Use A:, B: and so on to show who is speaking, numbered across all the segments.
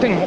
A: tengo.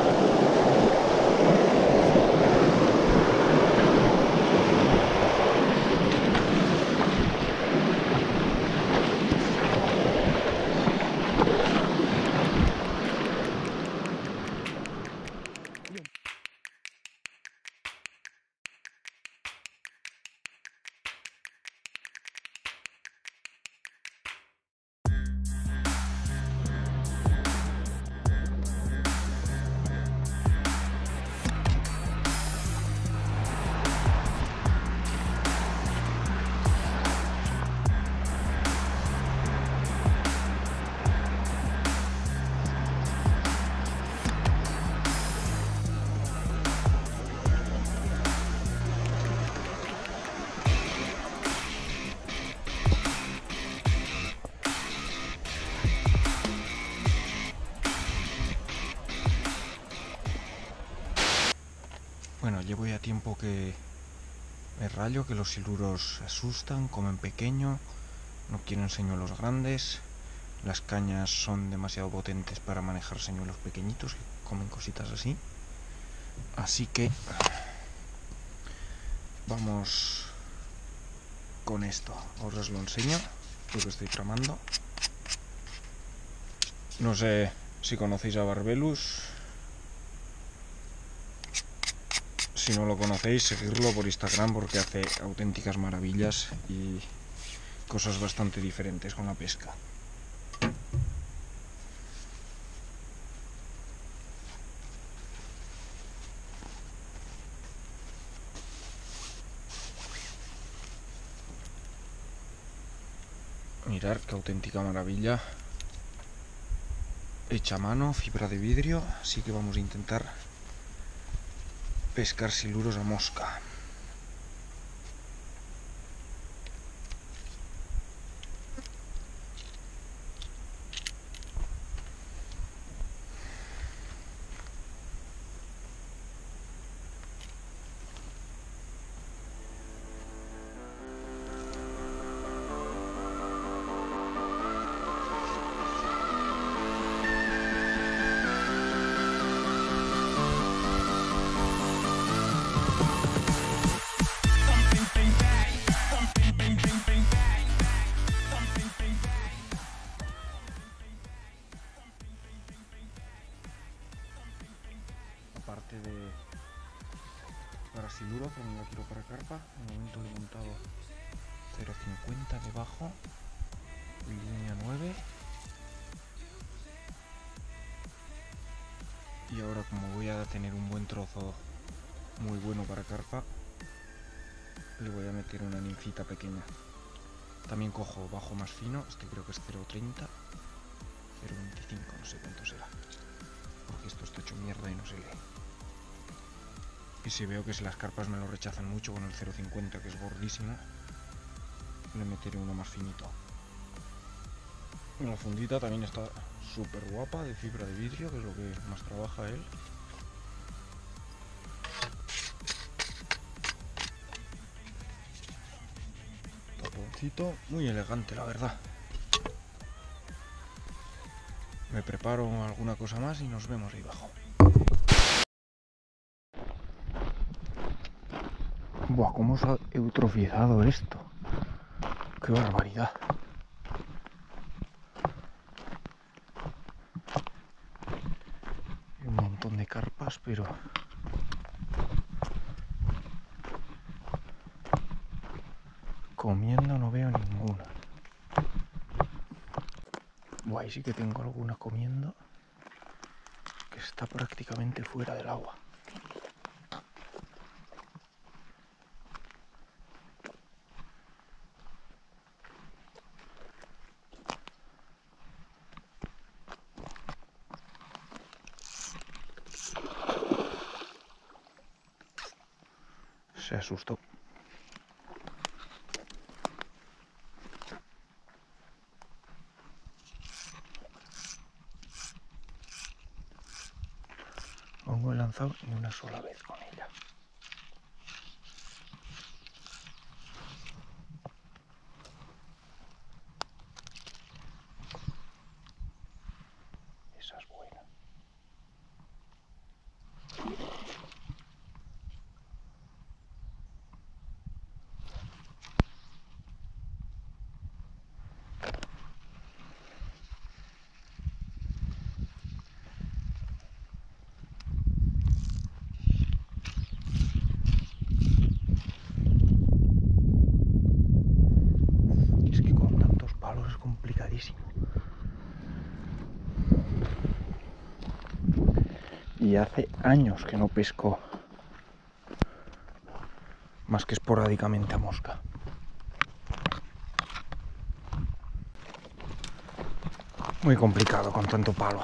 A: Bueno, llevo ya tiempo que me rayo, que los siluros se asustan, comen pequeño, no quieren señuelos grandes, las cañas son demasiado potentes para manejar señuelos pequeñitos que comen cositas así. Así que vamos con esto. Ahora os lo enseño, lo que estoy tramando. No sé si conocéis a Barbelus. Si no lo conocéis, seguidlo por Instagram porque hace auténticas maravillas y cosas bastante diferentes con la pesca. Mirad qué auténtica maravilla. Hecha a mano, fibra de vidrio, así que vamos a intentar pescar siluros a mosca. Aparte de para siluro, también la quiero para carpa. De momento le he montado 0,50 debajo, línea 9. Y ahora, como voy a tener un buen trozo muy bueno para carpa, le voy a meter una ninfita pequeña. También cojo bajo más fino, este creo que es 0,30, 0,25, no sé cuánto será, porque esto está hecho mierda y no se lee. Y si veo que si las carpas me lo rechazan mucho con el 0,50, que es gordísimo, le meteré uno más finito. La fundita también está súper guapa, de fibra de vidrio, que es lo que más trabaja él. Taponcito muy elegante, la verdad. Me preparo alguna cosa más y nos vemos ahí abajo. Buah, cómo se ha eutrofizado esto. Qué barbaridad. Hay un montón de carpas, pero comiendo no veo ninguna. Buah, ahí sí que tengo alguna comiendo, que está prácticamente fuera del agua. Se asustó. Aún no he lanzado ni una sola vez con ella. Esa es buena. complicadísimo. Y hace años que no pesco más que esporádicamente a mosca. Muy complicado con tanto palo.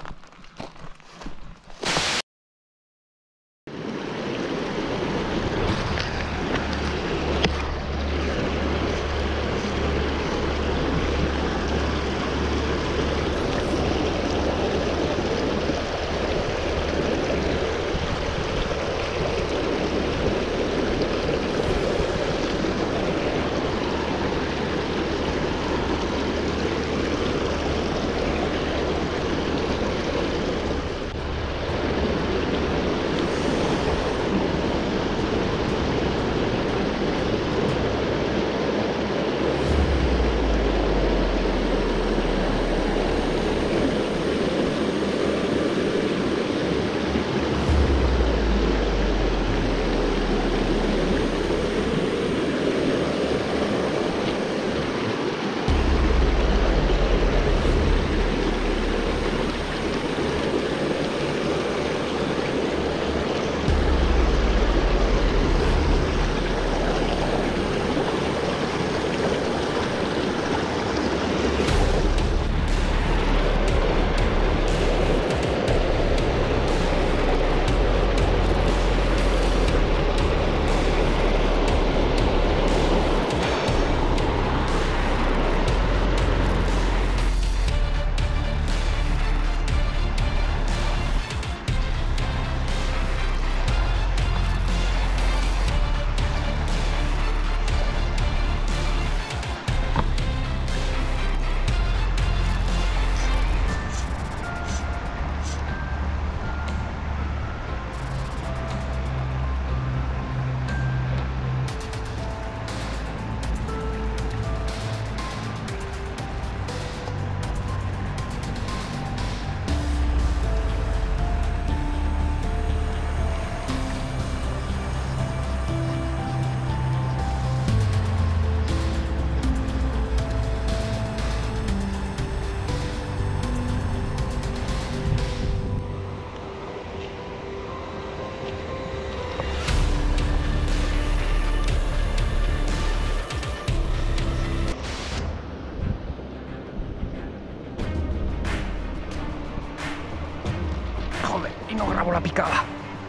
A: Y no grabo la picada.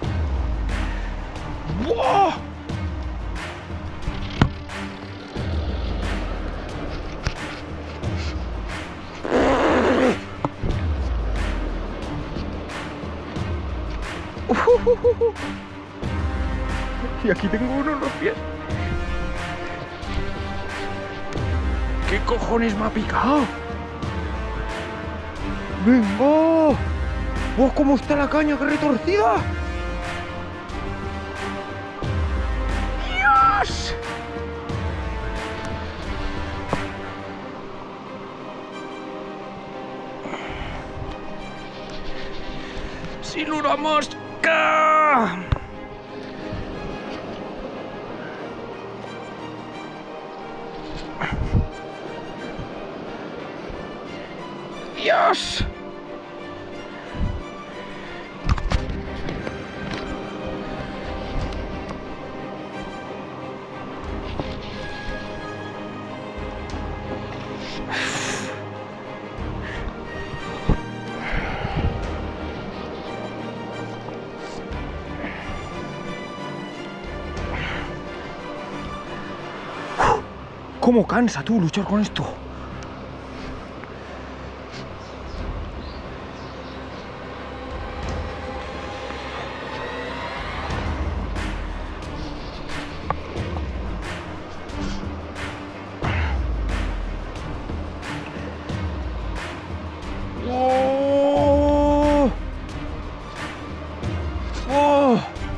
A: ¡Wow! Y aquí tengo uno en los pies. ¿Qué cojones me ha picado? ¡Venga! ¡Oh, cómo está la caña, qué retorcida! ¡Dios! ¡Sin una mosca! ¡Dios! ¿Cómo cansa tú luchar con esto? ¡Oh! ¡Oh!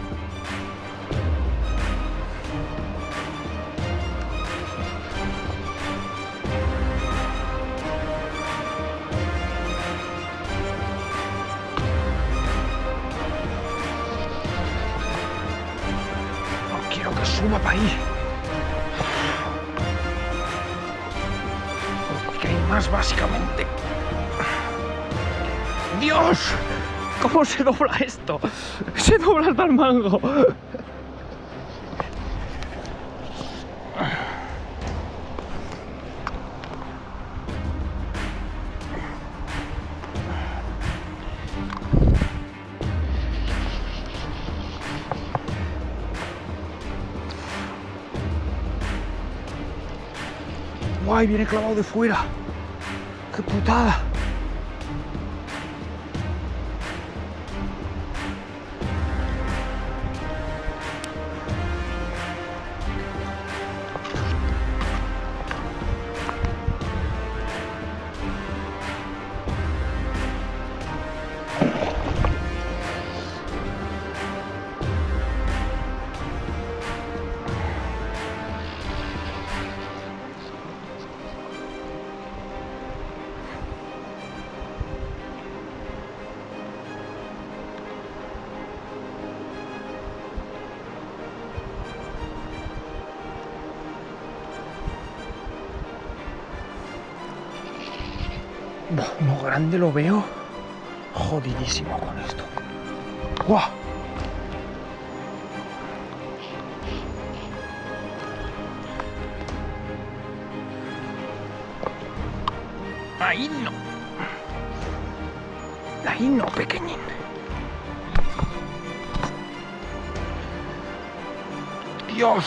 A: Quiero que suba para ahí. Porque hay piernas, básicamente. ¡Dios! ¿Cómo se dobla esto? Se dobla hasta el mango. ¡Guay! Viene clavado de fuera. ¡Qué putada! Uno grande lo veo jodidísimo con esto. ¡Guau! Ahí no. Ahí no, pequeñín. Dios.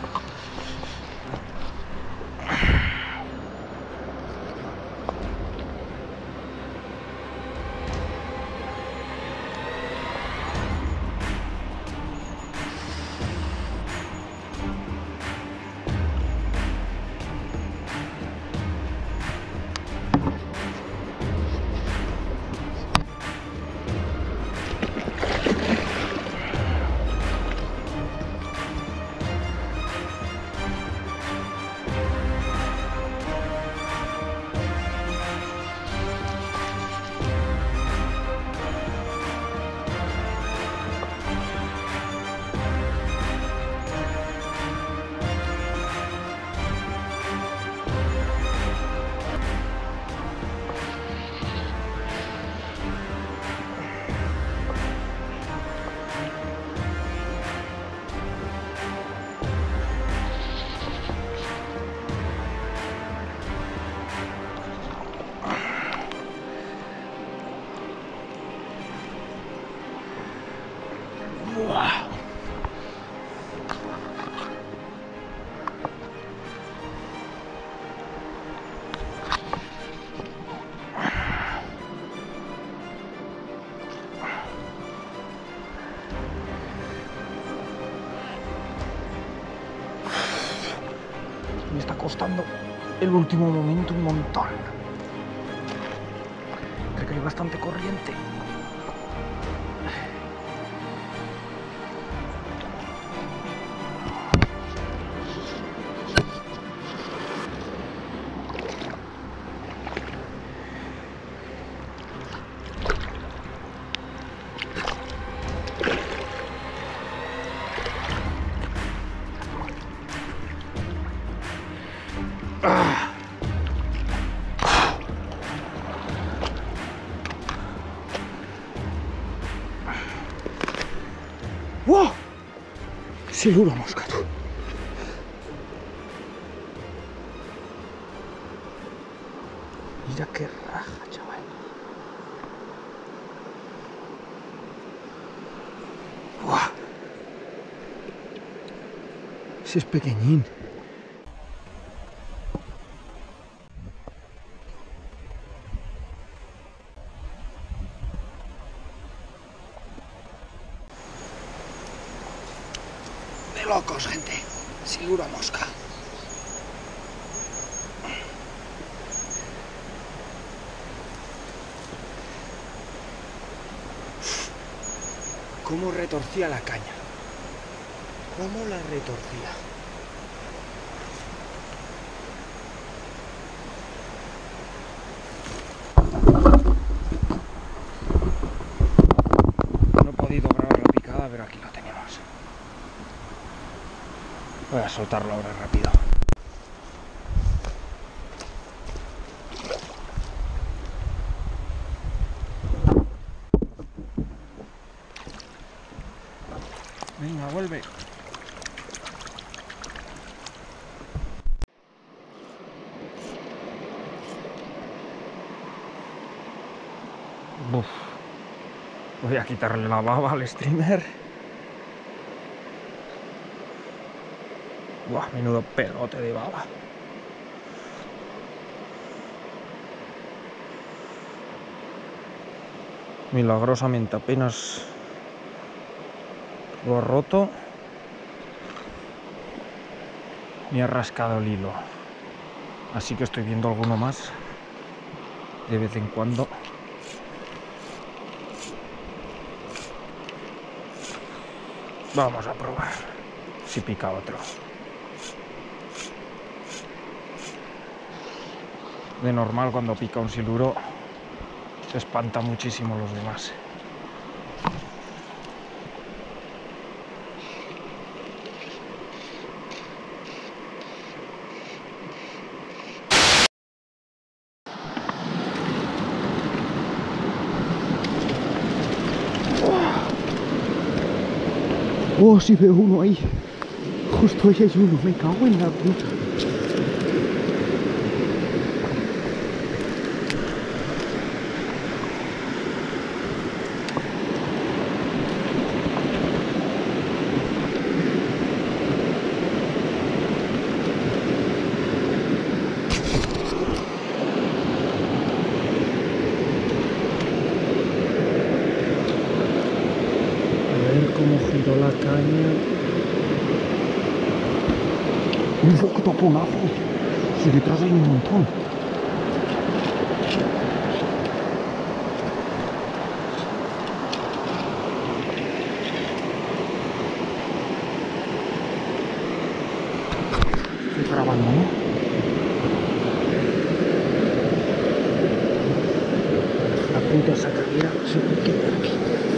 A: Me está costando el último momento un montón. Creo que hay bastante corriente. ¡Wow! Siluro mosca, tú. Mira qué raja, chaval. ¡Wow! Ese es pequeñín. De locos, gente. Siluro mosca. Cómo retorcía la caña. Cómo la retorcía. No he podido grabar la picada, pero aquí lo tenemos. Voy a soltarlo ahora rápido. Venga, vuelve. Uf. Voy a quitarle la baba al streamer. Buah, menudo pegote de baba. Milagrosamente apenas lo ha roto. Ni ha rascado el hilo. Así que estoy viendo alguno más de vez en cuando. Vamos a probar si pica otro. De normal, cuando pica un siluro se espanta muchísimo los demás.
B: Oh, sí veo uno ahí. Justo ahí hay uno, me cago en la puta. Cómo giró la caña. Un poco toponazo. Si detrás hay un montón. Estoy grabando, ¿no? La puta sacadera se me queda aquí.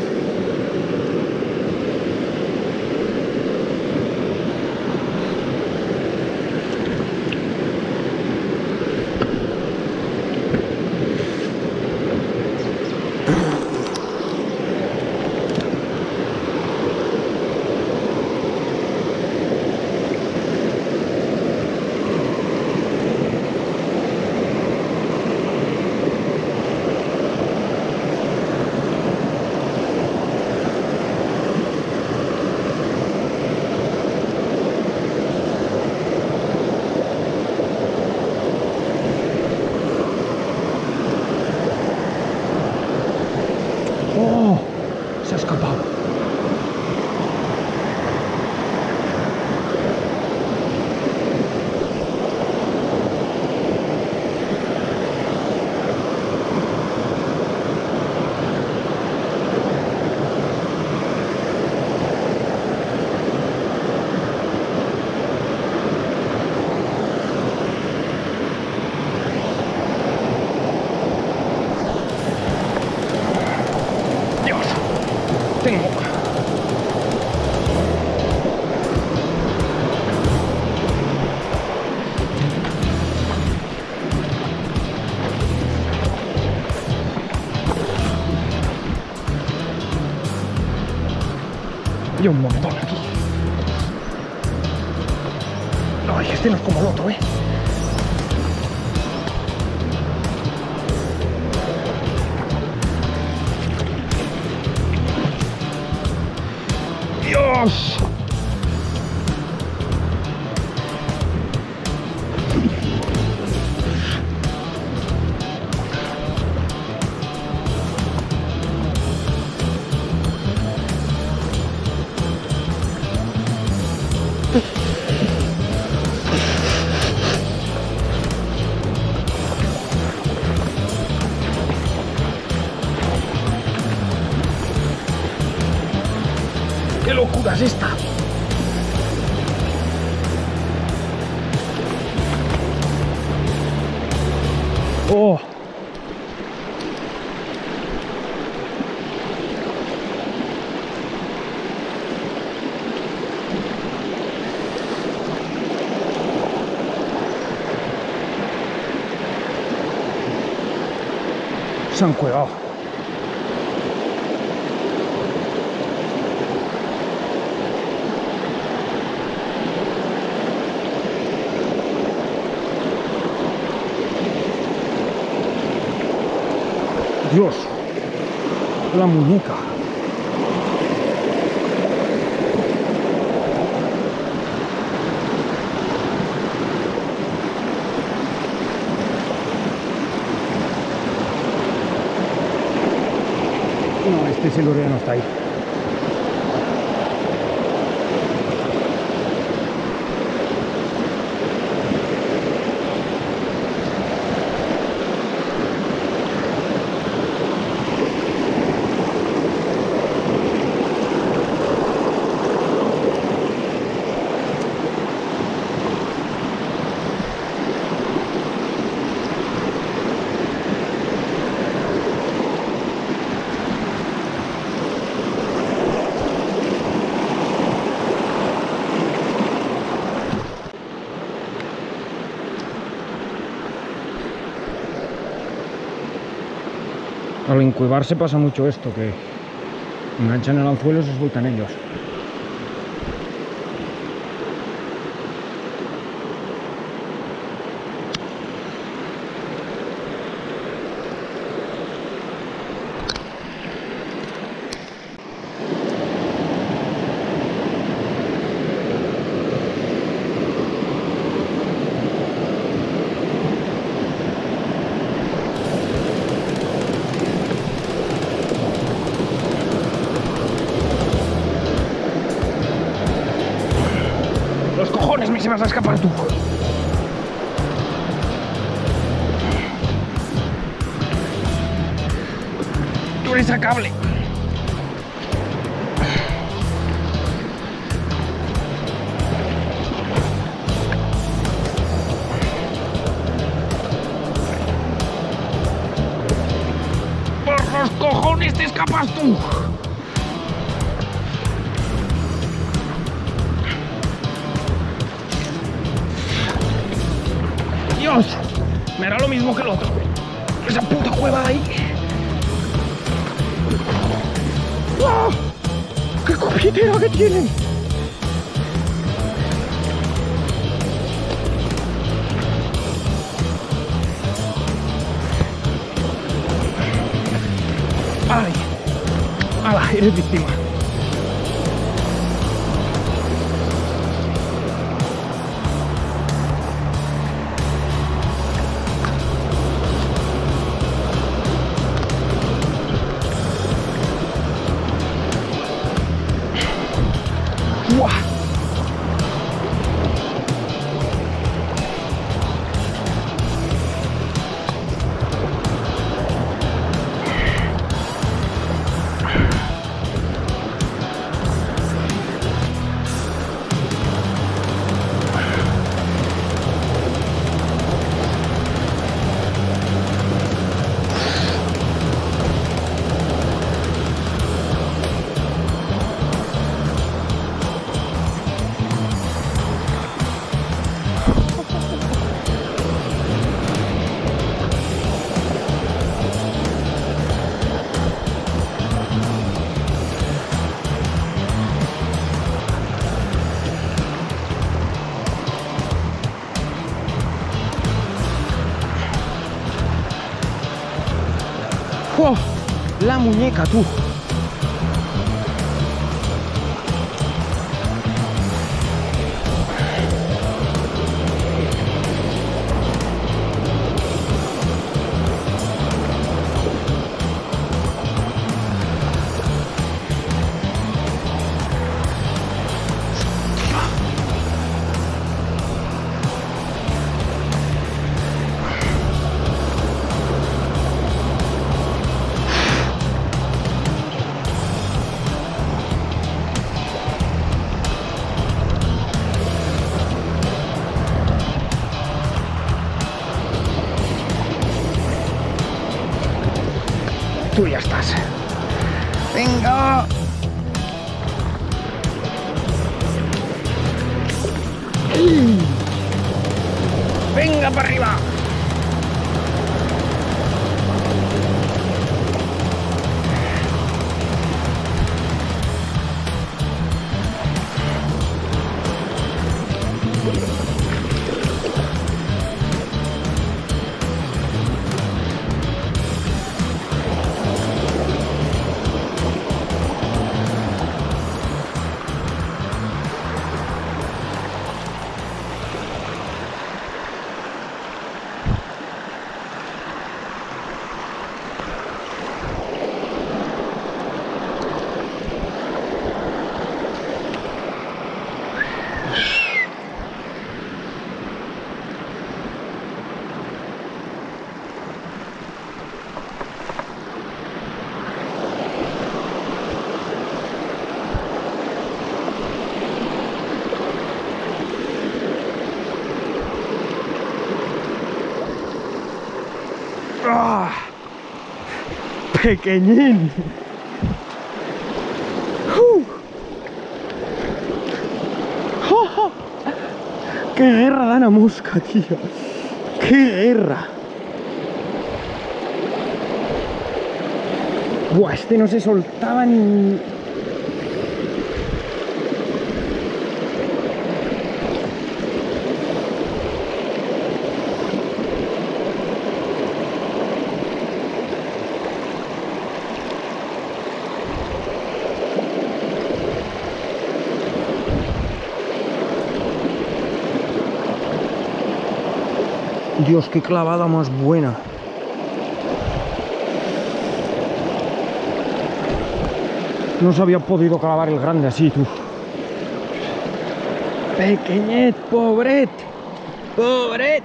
B: ¡Oh! Se ha escapado.
A: Tengo. Y un montón aquí. Ay, este no es como el otro, ¿eh? ¡Dios! ¡Qué locura es esta! ¡Oh! Se han cuevado.
B: Dios, la muñeca. No, este seguro ya no está ahí. Al incubarse pasa mucho esto, que enganchan el anzuelo y se sueltan ellos. ¡Los cojones, me se vas a escapar tú! ¡Tú eres sacable! ¡Por los cojones te escapas tú! ¡Dios! Me hará lo mismo que el otro. Esa puta cueva ahí. ¡Oh! ¡Qué copetera que tienen! ¡Ay! ¡Hala! Eres víctima. ¡Buah! ¡Oh! La muñeca, tú. Tú ya estás. ¡Venga! ¡Venga para arriba! ¡Ah! ¡Pequeñín! ¡Ja, ja! ¡Qué guerra da la mosca, tío! ¡Qué guerra! Buah, este no se soltaba ni... Dios, qué clavada más buena. No se había podido clavar el grande así, tú. Pequeñet, pobret. Pobret.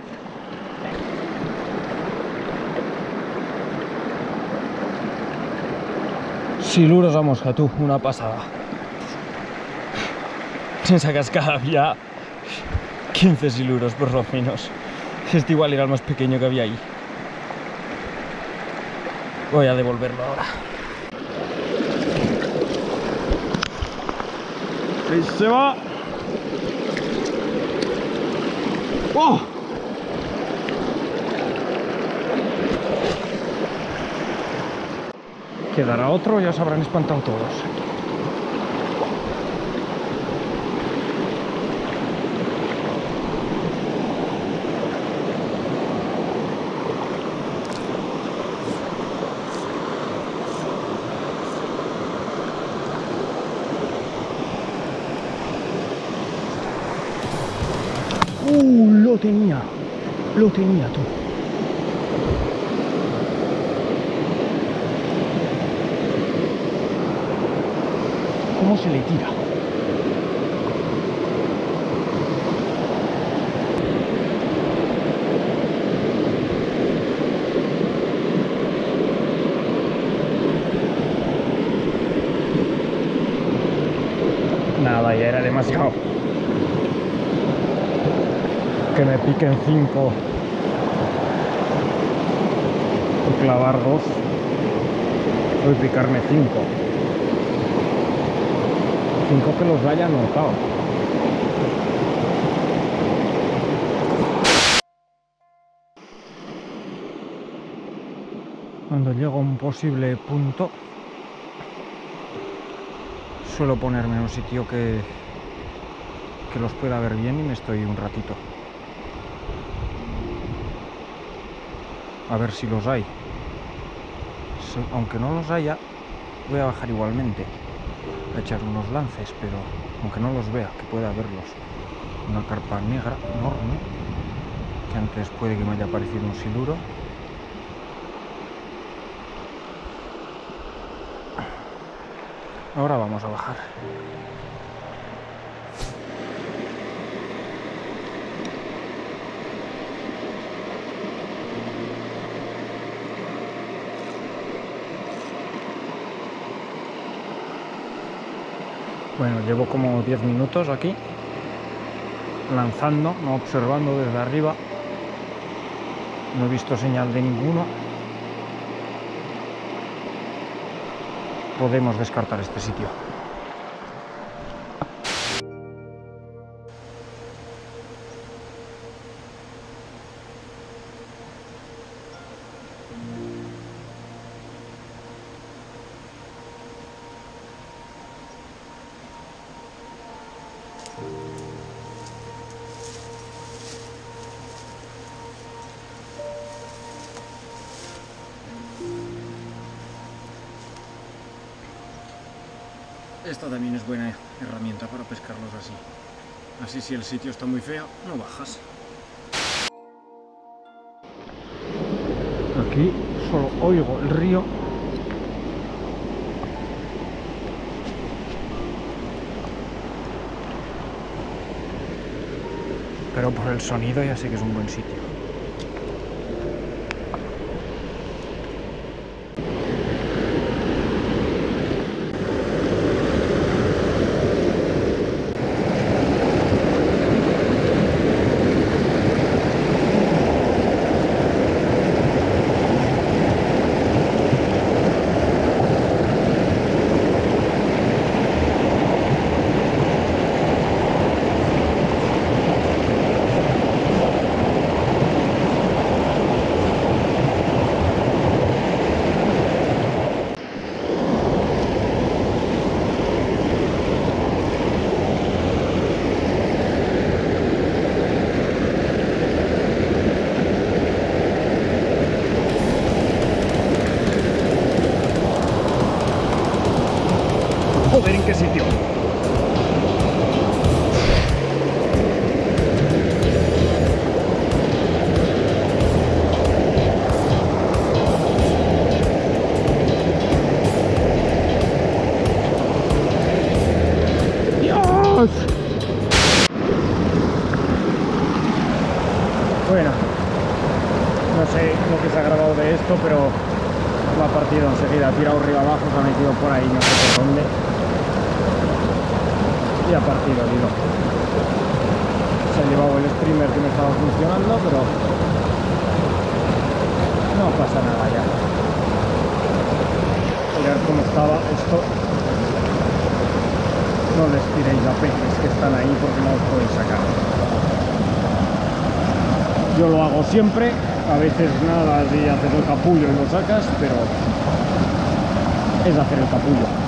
B: Siluros a mosca, tú. Una pasada. En esa cascada había 15 siluros por lo menos. Este igual era el más pequeño que había ahí. Voy a devolverlo ahora. Ahí se va. ¡Oh! Quedará otro, ya se habrán espantado todos. Lo tenía tú. ¿Cómo se le tira? Nada, ya era demasiado. Que me piquen 5 o clavar 2 o picarme 5 que los haya notado. Cuando llego a un posible punto suelo ponerme en un sitio que los pueda ver bien y me estoy un ratito. A ver si los hay. Aunque no los haya, voy a bajar igualmente a echar unos lances, pero aunque no los vea, que pueda verlos. Una carpa negra enorme, que antes puede que me haya parecido un siluro. Ahora vamos a bajar. Bueno, llevo como 10 minutos aquí, lanzando, no observando desde arriba. No he visto señal de ninguno. Podemos descartar este sitio. Esta también es buena herramienta para pescarlos así. Así, si el sitio está muy feo, no bajas. Aquí solo oigo el río. Pero por el sonido ya sé que es un buen sitio. ver en qué sitio. ¡Dios! Bueno, no sé lo que se ha grabado de esto, pero lo ha partido enseguida, ha tirado arriba abajo, se ha metido por ahí, no sé por dónde, y ha partido el hilo. Se ha llevado el streamer que me estaba funcionando, pero no pasa nada ya. Mirad cómo estaba esto. No les tiréis a peces que están ahí porque no los podéis sacar. Yo lo hago siempre, a veces nada y haces el capullo y lo sacas, pero es hacer el capullo.